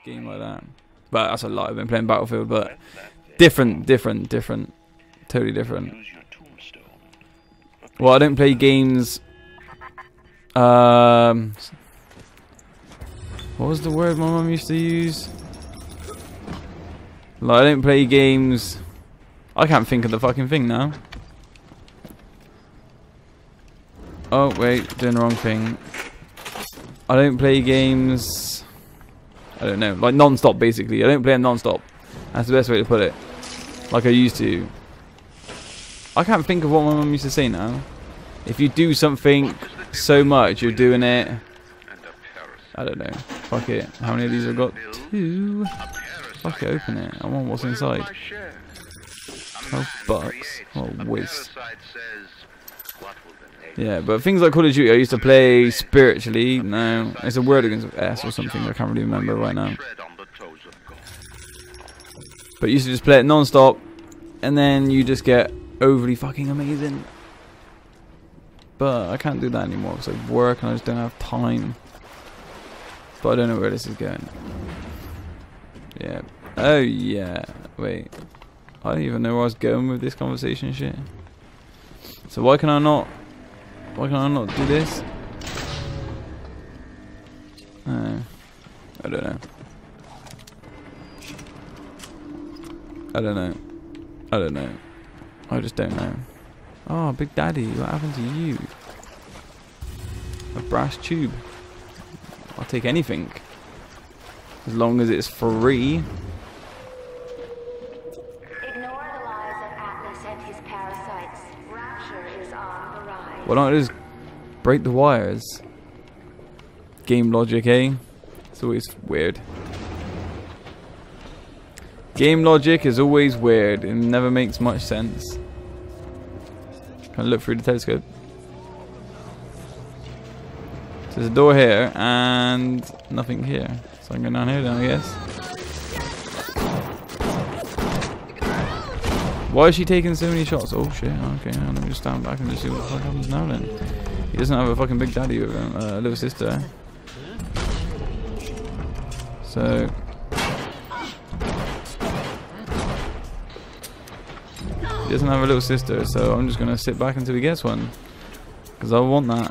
game like that. But that's a lie. I've been playing Battlefield, but different, totally different. Well, I don't play games. What was the word my mum used to use? Like, I don't play games. I can't think of the fucking thing now. Oh wait, doing the wrong thing. I don't play games. I don't know, like non-stop basically. I don't play them non-stop. That's the best way to put it. Like I used to. I can't think of what my mum used to say now. If you do something so much, you're doing it. I don't know. Fuck it. How many of these have I got? 2. Fuck it, open it. I want what's inside. $12. What a waste. Yeah, but things like Call of Duty I used to play spiritually. No, it's a word against S or something. I can't really remember right now. But you used to just play it non-stop, and then you just get overly fucking amazing. But I can't do that anymore because I work and I just don't have time. But I don't know where this is going. Yeah. Oh yeah. Wait. I don't even know where I was going with this conversation shit. So why can I not do this? I don't know. I don't know. I don't know. I just don't know. Oh, Big Daddy, what happened to you? A brass tube. I'll take anything. As long as it's free. Why don't I just break the wires? Game logic, eh? It's always weird. Game logic is always weird. It never makes much sense. Can I look through the telescope? So there's a door here and nothing here. So I'm going down here then, I guess. Why is she taking so many shots? Oh shit, okay, now let me just stand back and just see what the fuck happens now then. He doesn't have a fucking Big Daddy with him, little sister. So... he doesn't have a little sister, so I'm just gonna sit back until he gets one. Because I want that.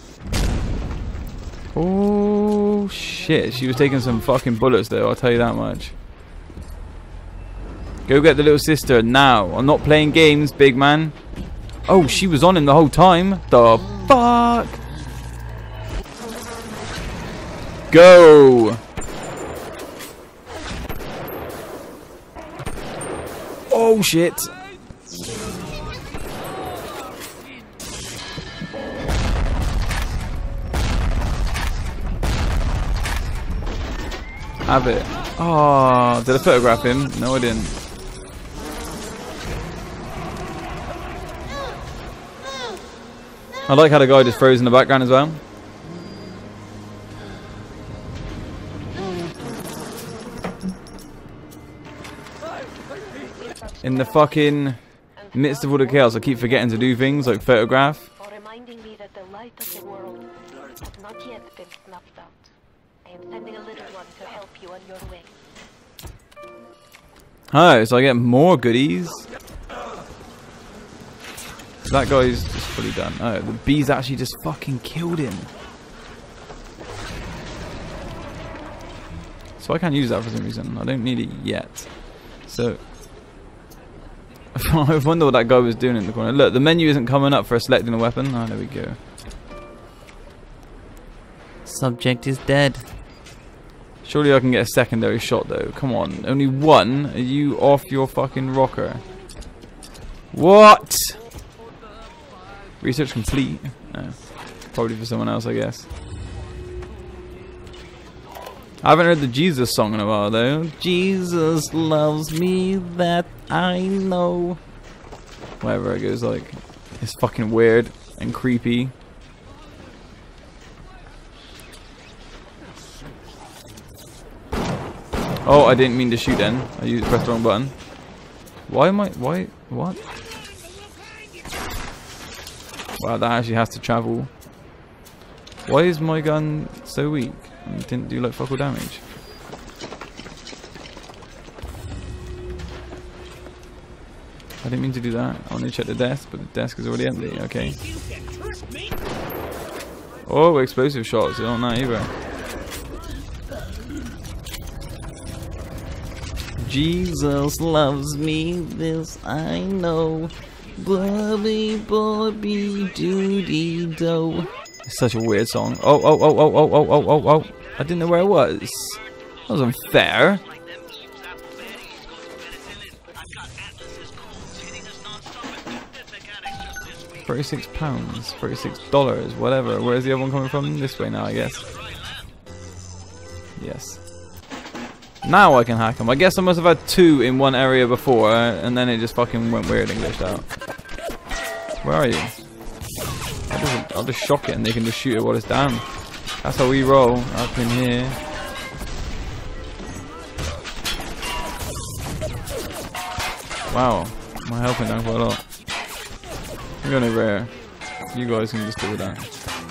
Oh shit, she was taking some fucking bullets though, I'll tell you that much. Go get the little sister now. I'm not playing games, big man. Oh, she was on him the whole time. The fuck? Go. Oh shit. Have it. Oh, did I photograph him? No, I didn't. I like how the guy just froze in the background as well. In the fucking midst of all the chaos, I keep forgetting to do things like photograph. Reminding me that the light of the world has not yet been snuffed out. I am sending a little one to help you on your way. Oh, so I get more goodies. That guy's just fully done. Oh, the bees actually just fucking killed him. So I can't use that for some reason. I don't need it yet. So I wonder what that guy was doing in the corner. Look, the menu isn't coming up for selecting a weapon. Oh, there we go. Subject is dead. Surely I can get a secondary shot though. Come on. Only one? Are you off your fucking rocker? What? Research complete. No. Probably for someone else, I guess. I haven't heard the Jesus song in a while though. Jesus loves me, that I know. Whatever it goes like. It's fucking weird and creepy. Oh, I didn't mean to shoot then. I pressed the wrong button. Why am I... Why? What? Wow, that actually has to travel. Why is my gun so weak? It didn't do like fuck all damage. I didn't mean to do that. I want to check the desk, but the desk is already empty. Okay. Oh, explosive shots. You don't know either. Jesus loves me, this I know. Bobby, Bobby, doody do. It's such a weird song. Oh. I didn't know where I was. That was unfair. £36, $36, whatever. Where's the other one coming from? This way now, I guess. Yes. Now I can hack them. I guess I must have had 2 in one area before, and then it just fucking went weird and glitched out. Where are you? I'll just shock it and they can just shoot it while it's down. That's how we roll. Up in here. Wow. My health went down quite a lot. I'm going over here. You guys can just deal with that.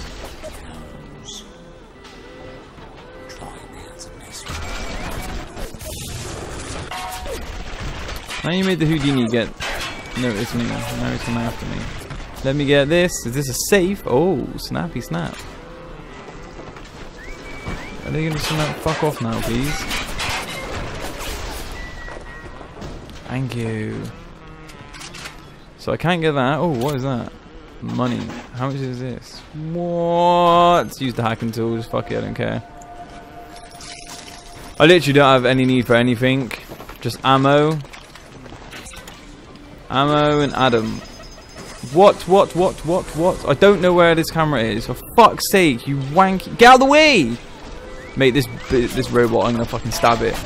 Now you made the Houdini get notice me. Now he's coming after me. Let me get this. Is this a safe? Oh, snappy snap. Are they going to fuck off now, please? Thank you. So I can't get that. Oh, what is that? Money. How much is this? What? Use the hacking tool. Just fuck it. I don't care. I literally don't have any need for anything. Just ammo. Ammo and Adam. What? I don't know where this camera is. For fuck's sake, you wanky. Get out of the way! Mate, this robot, I'm gonna fucking stab it.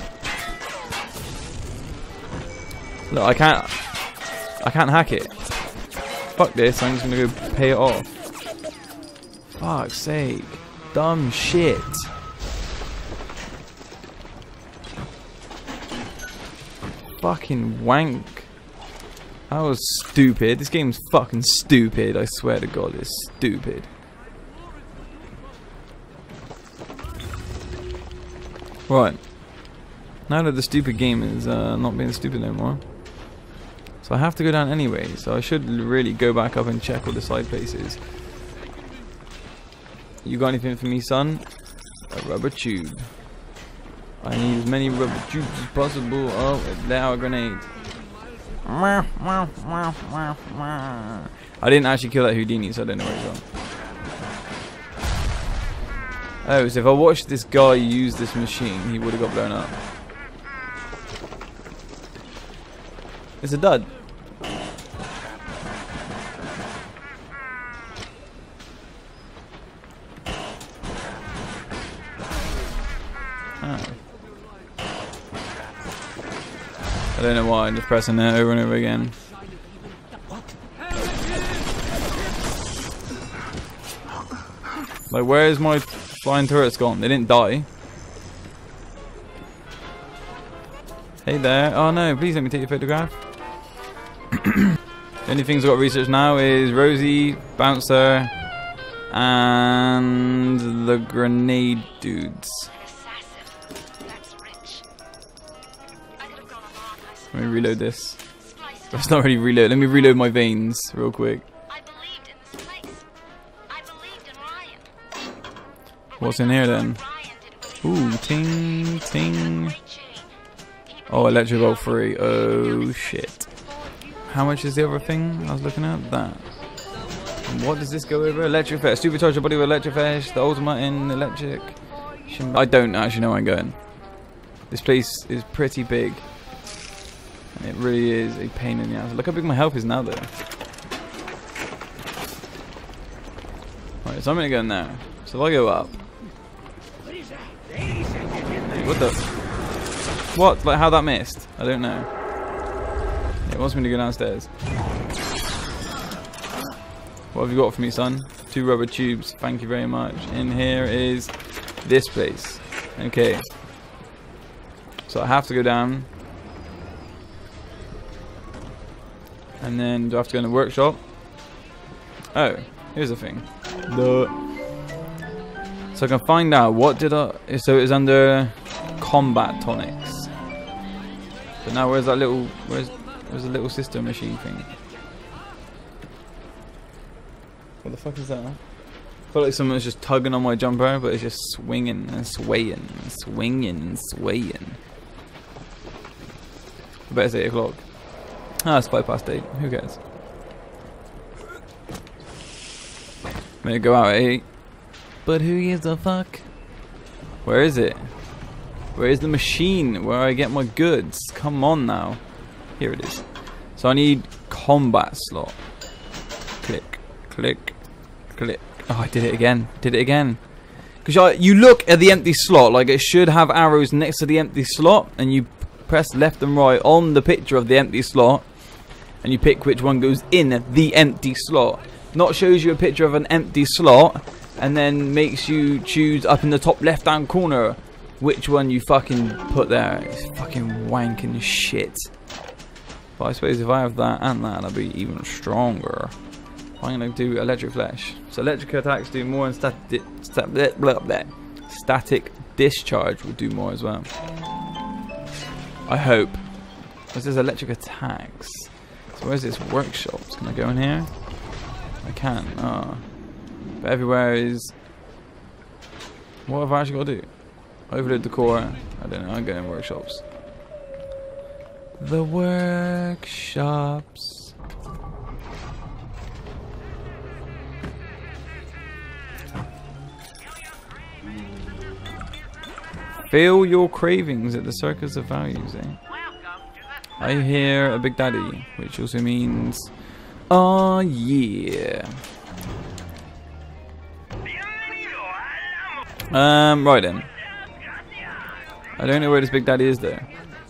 Look, I can't hack it. Fuck this, I'm just gonna go pay it off. Fuck's sake. Dumb shit. Fucking wank. That was stupid. This game's fucking stupid. I swear to God, it's stupid. Right. Now that the stupid game is not being stupid anymore. So I have to go down anyway. So I should really go back up and check all the side places. You got anything for me, son? A rubber tube. I need as many rubber tubes as possible. Oh, let out a grenade. I didn't actually kill that Houdini, so I don't know where he's gone. Oh, so if I watched this guy use this machine, he would have got blown up. It's a dud. Oh. I don't know why, I'm just pressing it over and over again. Like, where is my flying turrets gone? They didn't die. Hey there. Oh no, please let me take your photograph. The only things I've got to research now is Rosie, Bouncer, and the grenade dudes. Let me reload this. That's not really reload. Let me reload my veins real quick. What's in here then? Ooh, ting, ting. Oh, electric bolt 3. Oh shit. How much is the other thing I was looking at? That. And what does this go over? Electric flash. Supercharge your body with electric flash. The ultimate in electric. I don't actually know where I'm going. This place is pretty big. And it really is a pain in the ass. Look how big my health is now though. Right, so I'm gonna go in there. So if I go up. What the? What? Like how that missed? I don't know. It wants me to go downstairs. What have you got for me, son? 2 rubber tubes. Thank you very much. In here is this place. Okay. So I have to go down. And then do I have to go in the workshop? Oh, here's the thing. So I can find out what did I... So it's under combat tonics. But now where's that little... Where's There's a little sister machine thing. What the fuck is that? I feel like someone's just tugging on my jumper, but it's just swinging and swaying and swinging and swaying. I bet it's 8 o'clock. Ah, it's 8:05. Who cares? I'm gonna go out at 8. But who gives a fuck? Where is it? Where is the machine where I get my goods? Come on now. Here it is. So I need combat slot. Click, click, click. Oh, I did it again. Did it again. Because you look at the empty slot, like it should have arrows next to the empty slot, and you press left and right on the picture of the empty slot, and you pick which one goes in the empty slot. Not shows you a picture of an empty slot, and then makes you choose up in the top left hand corner which one you fucking put there. It's fucking wanking shit. But I suppose if I have that and that, I'll be even stronger. I'm going to do electric flash. So electric attacks do more, and static discharge will do more as well. I hope. This is electric attacks. So where's this workshops? Can I go in here? I can. Oh. But everywhere is... What have I actually got to do? Overload the core. I don't know. I'm going in workshops. The workshops. Feel your cravings at the circus of values, eh? I hear a Big Daddy, which also means, oh yeah. Right then. I don't know where this Big Daddy is though.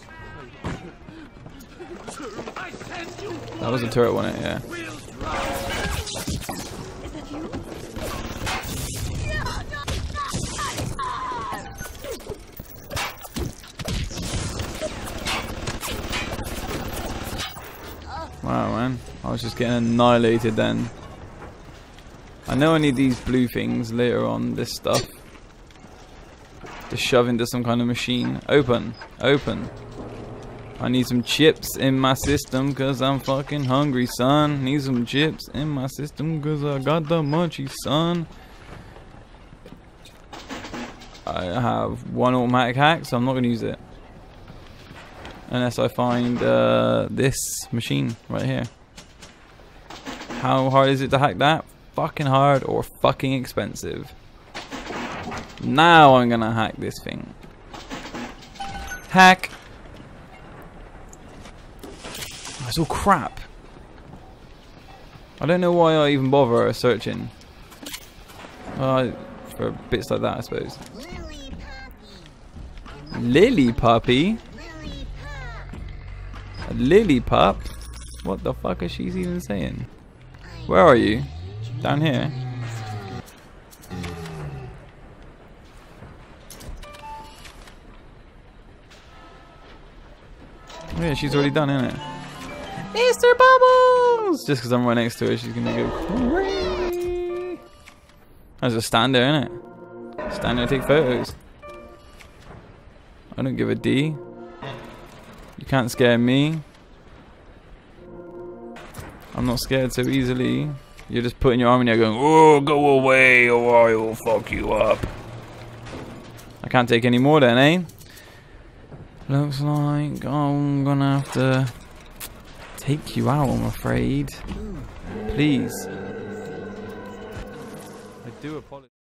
That was a turret, wasn't it? Yeah. Wow, man. I was just getting annihilated then. I know I need these blue things later on, this stuff. To shove into some kind of machine. Open. Open. I need some chips in my system because I'm fucking hungry, son. Need some chips in my system because I got the munchies, son. I have one automatic hack, so I'm not going to use it. Unless I find this machine right here. How hard is it to hack that? Fucking hard or fucking expensive. Now I'm gonna hack this thing. Hack. Oh, it's all crap. I don't know why I even bother searching. For bits like that, I suppose. Lily puppy. A lily pup? What the fuck is she even saying? Where are you? Down here? Oh yeah, she's already done, isn't it? Mr. Bubbles! Just because I'm right next to her, she's gonna go crazy. I just stand there, innit? Stand there and take photos. I don't give a D. You can't scare me. I'm not scared so easily. You're just putting your arm in there going, oh, go away or I will fuck you up. I can't take any more then, eh? Looks like I'm gonna have to take you out, I'm afraid. Please. I do apologize.